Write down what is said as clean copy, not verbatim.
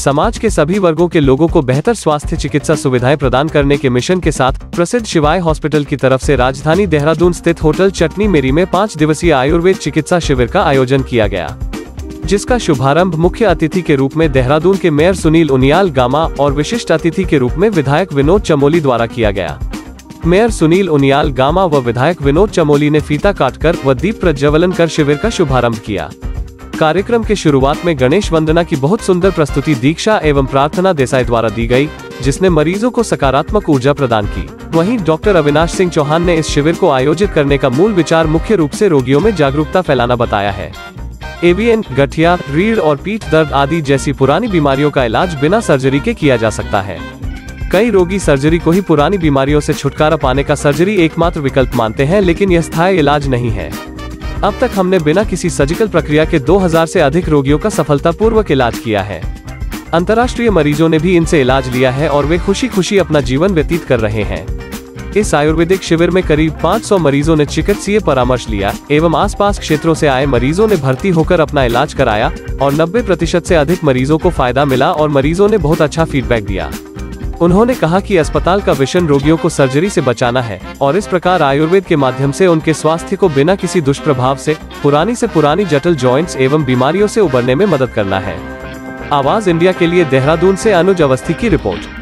समाज के सभी वर्गों के लोगों को बेहतर स्वास्थ्य चिकित्सा सुविधाएं प्रदान करने के मिशन के साथ प्रसिद्ध शिवाय हॉस्पिटल की तरफ से राजधानी देहरादून स्थित होटल चटनी मेरी में 5 दिवसीय आयुर्वेद चिकित्सा शिविर का आयोजन किया गया, जिसका शुभारंभ मुख्य अतिथि के रूप में देहरादून के मेयर सुनील उनियाल गामा और विशिष्ट अतिथि के रूप में विधायक विनोद चमोली द्वारा किया गया। मेयर सुनील उनियाल गामा व विधायक विनोद चमोली ने फीता काटकर व दीप प्रज्वलन कर शिविर का शुभारंभ किया। कार्यक्रम के शुरुआत में गणेश वंदना की बहुत सुंदर प्रस्तुति दीक्षा एवं प्रार्थना देसाई द्वारा दी गई, जिसने मरीजों को सकारात्मक ऊर्जा प्रदान की। वहीं डॉक्टर अविनाश सिंह चौहान ने इस शिविर को आयोजित करने का मूल विचार मुख्य रूप से रोगियों में जागरूकता फैलाना बताया है। एवीएन, गठिया, रीढ़ और पीठ दर्द आदि जैसी पुरानी बीमारियों का इलाज बिना सर्जरी के किया जा सकता है। कई रोगी सर्जरी को ही पुरानी बीमारियों से छुटकारा पाने का सर्जरी एकमात्र विकल्प मानते हैं, लेकिन यह स्थायी इलाज नहीं है। अब तक हमने बिना किसी सर्जिकल प्रक्रिया के 2000 से अधिक रोगियों का सफलतापूर्वक इलाज किया है। अंतर्राष्ट्रीय मरीजों ने भी इनसे इलाज लिया है और वे खुशी खुशी अपना जीवन व्यतीत कर रहे हैं। इस आयुर्वेदिक शिविर में करीब 500 मरीजों ने चिकित्सीय परामर्श लिया एवं आसपास क्षेत्रों से आए मरीजों ने भर्ती होकर अपना इलाज कराया और 90% से अधिक मरीजों को फायदा मिला और मरीजों ने बहुत अच्छा फीडबैक दिया। उन्होंने कहा कि अस्पताल का विजन रोगियों को सर्जरी से बचाना है और इस प्रकार आयुर्वेद के माध्यम से उनके स्वास्थ्य को बिना किसी दुष्प्रभाव से पुरानी जटिल जॉइंट्स एवं बीमारियों से उबरने में मदद करना है। आवाज इंडिया के लिए देहरादून से अनुज अवस्थी की रिपोर्ट।